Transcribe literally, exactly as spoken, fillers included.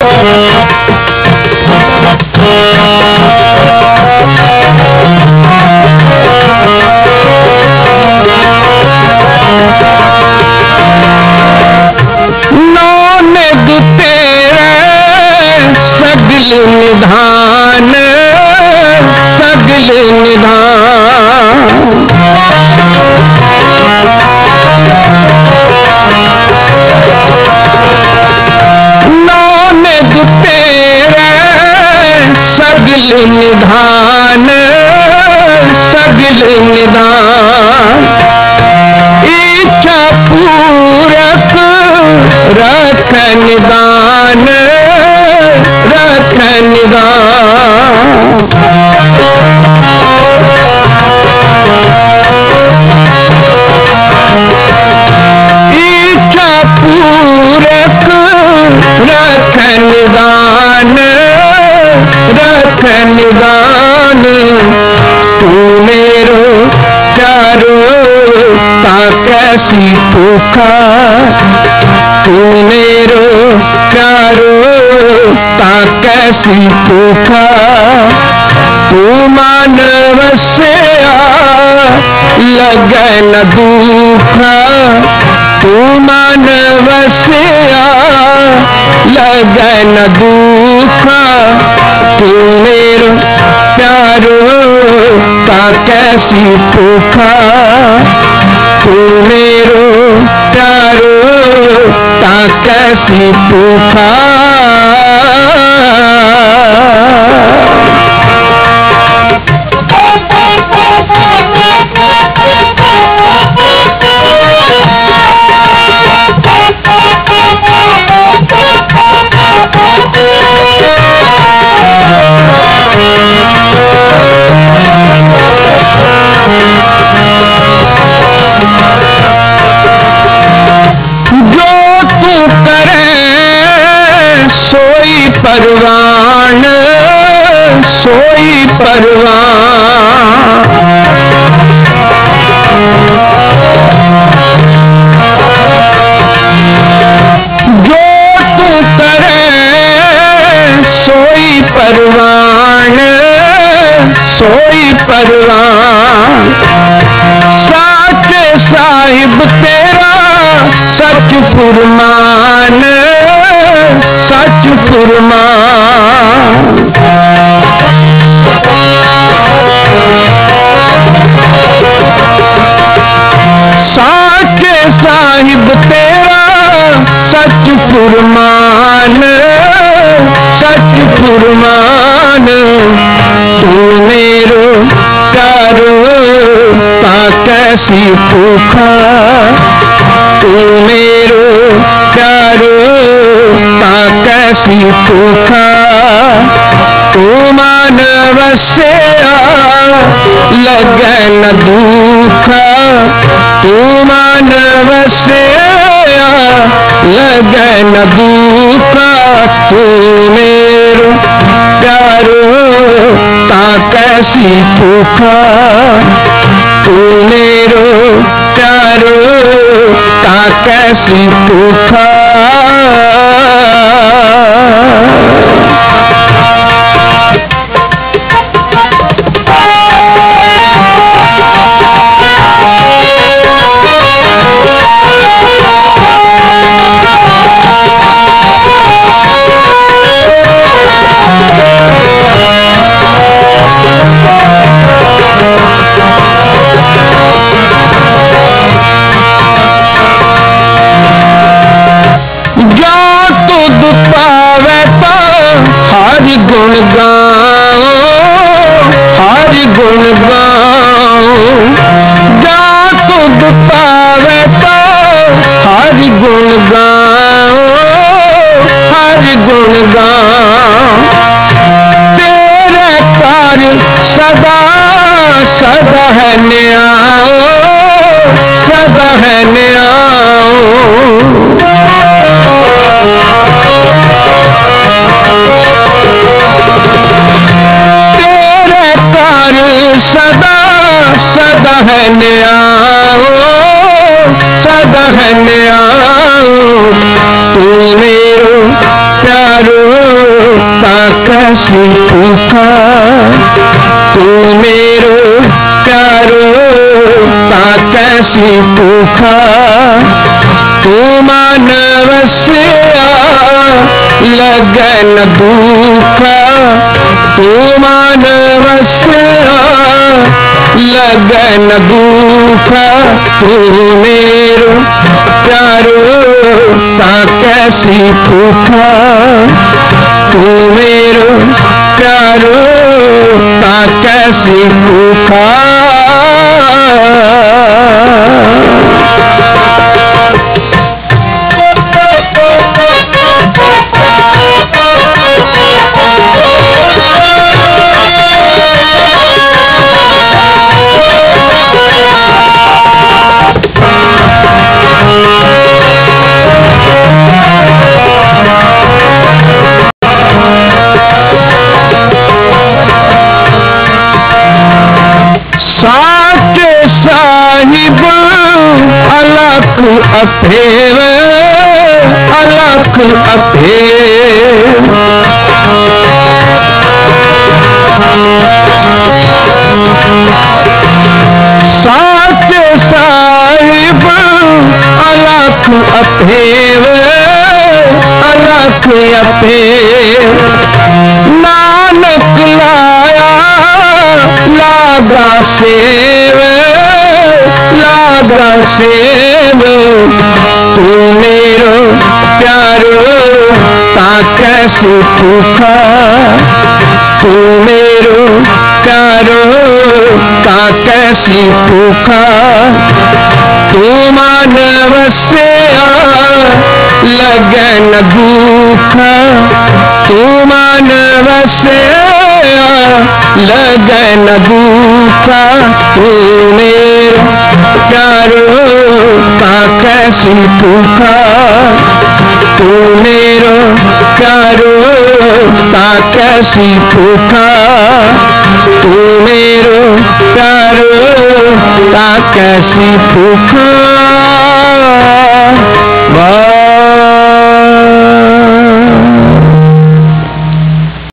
निधान सगल निधान नौनिध तेरे सगल निधान सगल निधान इच्छा पूरक रख निदान रख निदान इच्छा पूरक रख निदान रख निदान तू मेरो प्यारो ता कैसी भूखा तू मेरो प्यारो ता कैसी भूखा तू मानव से लगन दुखा तू मानव से लगन दुखा तू मेरो प्यारो ता कैसी भूखा तू मेरो प्यारो ता कैसी भूखा परवान सोई परवान जो तू करे सोई परवान सोई परवान साचे साहिब तेरा सच फुरमान सच फुरमान साचे साहिब तेरा सच फुरमान सच फुरमान तू मेरो प्यारो ता कैसी भूखा तू मेरो प्यारो ता कैसी भूखा तू मानव से लगन दुखा तू मानव से लगन दुखा तू मेरो प्यारो ता कैसी भूखा तू मेरो प्यारो ता कैसी भूखा हरि गुण गाओ हरि गुण गाओ जा तुद पावे तो हरि गुण गाओ हरि गुण गाओ तेरे कार्य सदा सदा है न्याओ सदा है न्याओ सदा सदा है न्याओ सदा है न्याओ तू मेरो प्यारो भूखा, तू मेरो प्यारो ता कैसी भूखा, तू मानव से लगन भूखा, तू मानव से लगन भूखा, तू मेरो प्यारो ता कैसी भूखा, तू मेरो प्यारो ता कैसी भूखा। साचे साहिब अलख अफेव, अलख अफेव, साचे साहिब अलख अफेव, अलख अफेव, नानक लाया लागा सेव, लागा सेव, तू मेरो प्यारो ता कैसी भूखा, तू मेरो प्यारो ता कैसी भूखा, तू मानव से लगन भूखा, तू मानव से लगन भूखा, तू मेरो प्यारो ता कैसी भूखा, तू मेरो प्यारो ता कैसी भूखा, तू मेरो प्यारो ता कैसी भूखा।